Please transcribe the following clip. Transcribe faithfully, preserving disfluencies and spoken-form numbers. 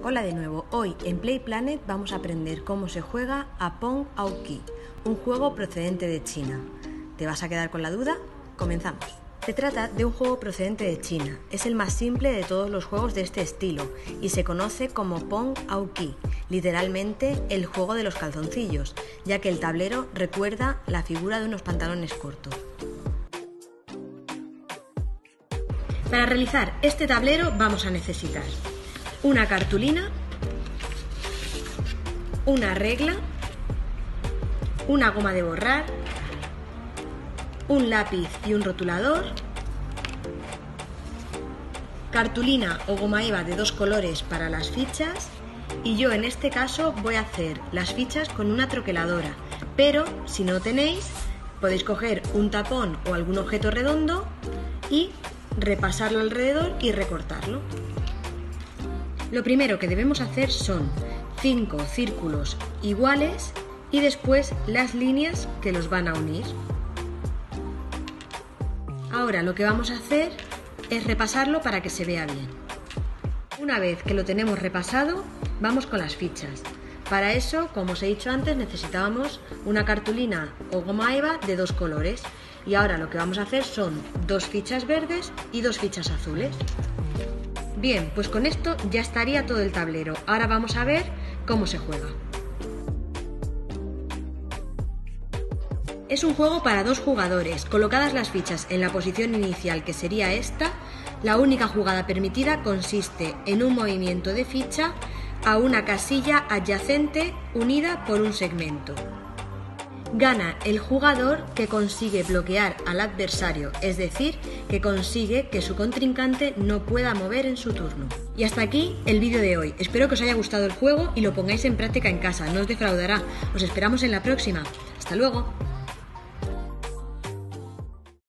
Hola de nuevo, hoy en Play Planet vamos a aprender cómo se juega a Pong Aoqui, un juego procedente de China. ¿Te vas a quedar con la duda? Comenzamos. Se trata de un juego procedente de China, es el más simple de todos los juegos de este estilo y se conoce como Pong Aoqui, literalmente el juego de los calzoncillos, ya que el tablero recuerda la figura de unos pantalones cortos. Para realizar este tablero vamos a necesitar una cartulina, una regla, una goma de borrar, un lápiz y un rotulador, cartulina o goma eva de dos colores para las fichas y yo en este caso voy a hacer las fichas con una troqueladora, pero si no tenéis podéis coger un tapón o algún objeto redondo y repasarlo alrededor y recortarlo. Lo primero que debemos hacer son cinco círculos iguales y después las líneas que los van a unir. Ahora lo que vamos a hacer es repasarlo para que se vea bien. Una vez que lo tenemos repasado, vamos con las fichas. Para eso, como os he dicho antes, necesitábamos una cartulina o goma eva de dos colores. Y ahora lo que vamos a hacer son dos fichas verdes y dos fichas azules. Bien, pues con esto ya estaría todo el tablero. Ahora vamos a ver cómo se juega. Es un juego para dos jugadores. Colocadas las fichas en la posición inicial, que sería esta, la única jugada permitida consiste en un movimiento de ficha a una casilla adyacente unida por un segmento. Gana el jugador que consigue bloquear al adversario, es decir, que consigue que su contrincante no pueda mover en su turno. Y hasta aquí el vídeo de hoy. Espero que os haya gustado el juego y lo pongáis en práctica en casa, no os defraudará. Os esperamos en la próxima. ¡Hasta luego!